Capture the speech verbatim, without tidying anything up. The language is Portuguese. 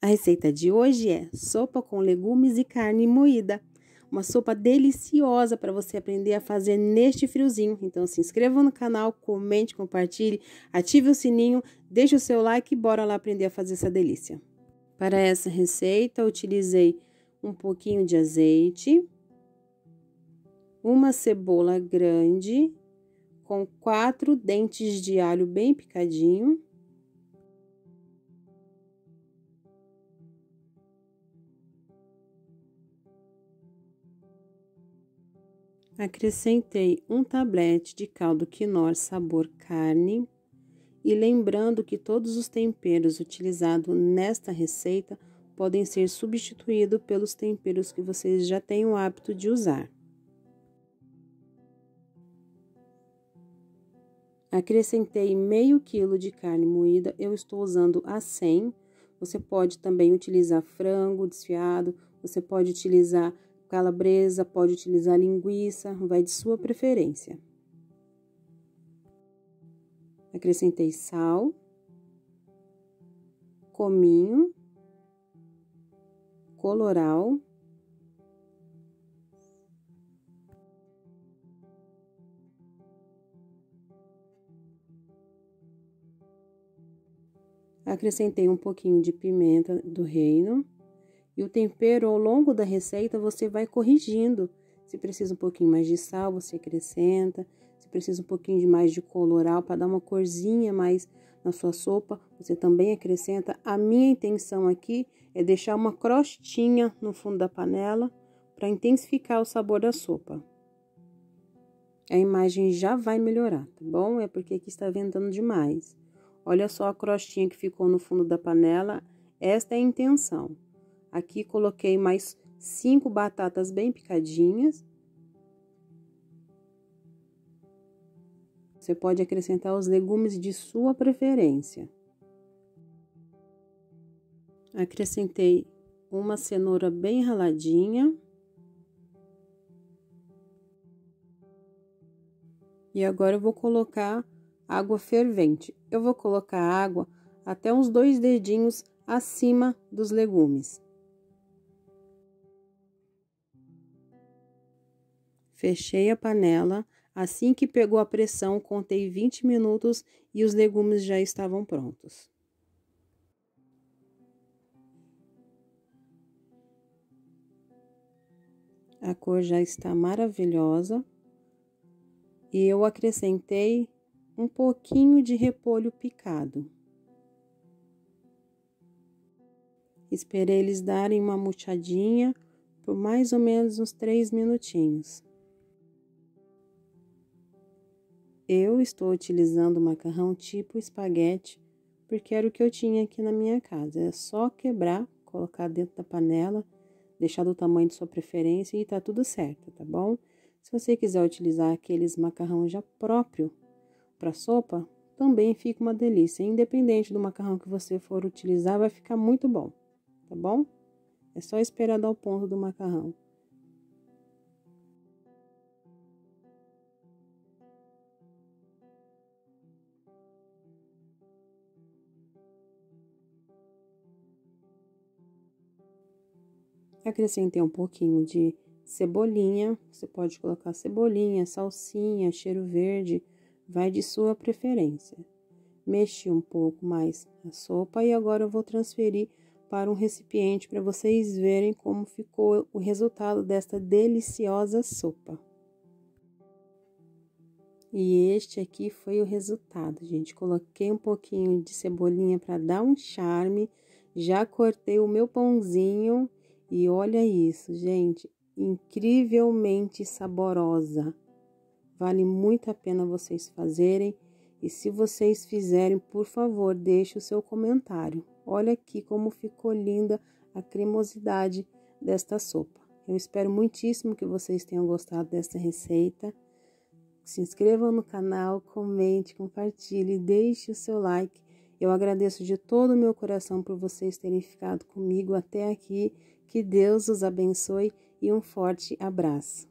A receita de hoje é sopa com legumes e carne moída. Uma sopa deliciosa para você aprender a fazer neste friozinho. Então se inscreva no canal, comente, compartilhe, ative o sininho, deixe o seu like e bora lá aprender a fazer essa delícia. Para essa receita, eu utilizei um pouquinho de azeite, uma cebola grande, com quatro dentes de alho bem picadinho, acrescentei um tablete de caldo quinoa sabor carne e lembrando que todos os temperos utilizados nesta receita podem ser substituídos pelos temperos que vocês já têm o hábito de usar. Acrescentei meio quilo de carne moída, eu estou usando a cem. Você pode também utilizar frango desfiado, você pode utilizar calabresa, pode utilizar linguiça, vai de sua preferência. Acrescentei sal, cominho, colorau, acrescentei um pouquinho de pimenta do reino. E o tempero, ao longo da receita, você vai corrigindo. Se precisa um pouquinho mais de sal, você acrescenta. Se precisa um pouquinho de mais de colorau para dar uma corzinha mais na sua sopa, você também acrescenta. A minha intenção aqui é deixar uma crostinha no fundo da panela para intensificar o sabor da sopa. A imagem já vai melhorar, tá bom? É porque aqui está ventando demais. Olha só a crostinha que ficou no fundo da panela. Esta é a intenção. Aqui coloquei mais cinco batatas bem picadinhas. Você pode acrescentar os legumes de sua preferência. Acrescentei uma cenoura bem raladinha. E agora eu vou colocar água fervente. Eu vou colocar água até uns dois dedinhos acima dos legumes. Fechei a panela, assim que pegou a pressão, contei vinte minutos e os legumes já estavam prontos. A cor já está maravilhosa e eu acrescentei um pouquinho de repolho picado. Esperei eles darem uma murchadinha por mais ou menos uns três minutinhos. Eu estou utilizando macarrão tipo espaguete, porque era o que eu tinha aqui na minha casa. É só quebrar, colocar dentro da panela, deixar do tamanho de sua preferência e tá tudo certo, tá bom? Se você quiser utilizar aqueles macarrão já próprio para sopa, também fica uma delícia. Independente do macarrão que você for utilizar, vai ficar muito bom, tá bom? É só esperar dar o ponto do macarrão. Acrescentei um pouquinho de cebolinha, você pode colocar cebolinha, salsinha, cheiro verde, vai de sua preferência. Mexi um pouco mais a sopa e agora eu vou transferir para um recipiente para vocês verem como ficou o resultado desta deliciosa sopa. E este aqui foi o resultado, gente. Coloquei um pouquinho de cebolinha para dar um charme, já cortei o meu pãozinho. E olha isso, gente, incrivelmente saborosa. Vale muito a pena vocês fazerem. E se vocês fizerem, por favor, deixe o seu comentário. Olha aqui como ficou linda a cremosidade desta sopa. Eu espero muitíssimo que vocês tenham gostado desta receita. Se inscrevam no canal, comente, compartilhe, deixe o seu like. Eu agradeço de todo o meu coração por vocês terem ficado comigo até aqui. Que Deus os abençoe e um forte abraço.